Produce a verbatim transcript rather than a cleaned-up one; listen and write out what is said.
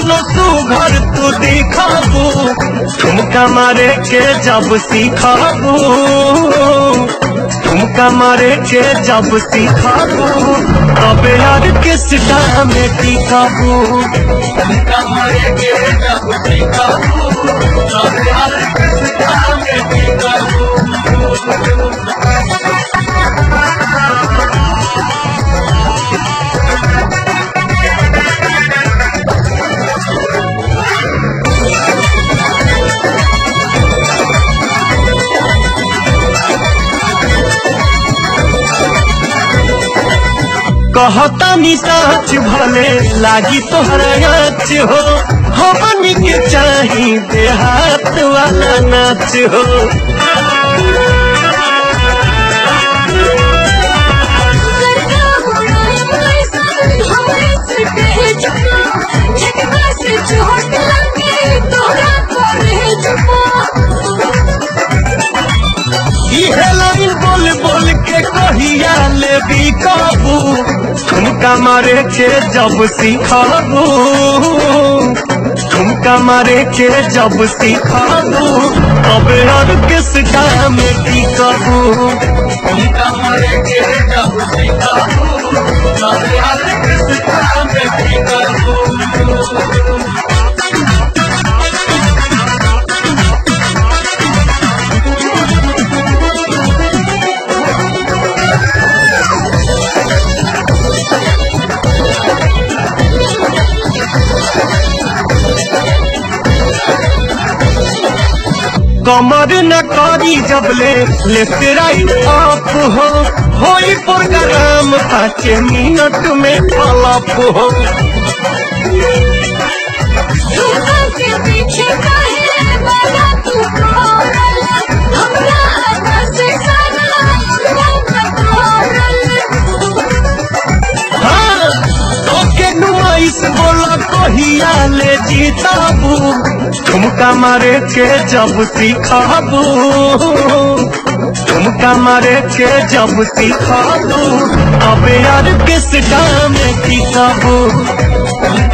कतनो सुघर तू दिखाबू, ठुमका मारे के जब सिखाबू, ठुमका मारे के जब सिखाबू, तब यार किस टाइम में टिकाबू। ठुमका मारे के जब सिखाबू, तब यार किस टाइम में टिकाबू। कहता नी सच भले लागी तोहरा नाच हो, हमनी के चाही देहात वाला नाच हो। लाइन बोल बोल के कहिया ले भी काबू, ठुमका मारे के जब सिखाबू, ठुमका मारे के जब सिखाबू, तब यार किस टाइम में टिकाबू। ठुमका मारे के जब सिखाबू, तब यार किस टाइम में टिकाबू। कमर न करी जबले लेफ्ट राइट अप हो, होई प्रोग्राम पाँच मिनट में फलप हो। हाँ ओके नुमाइश बोला कहिया ले जीताबू, ठुमका मारे के जब सिखाबू, ठुमका मारे के जब सिखाबू, अब यार किस टाइम में टिकाबू।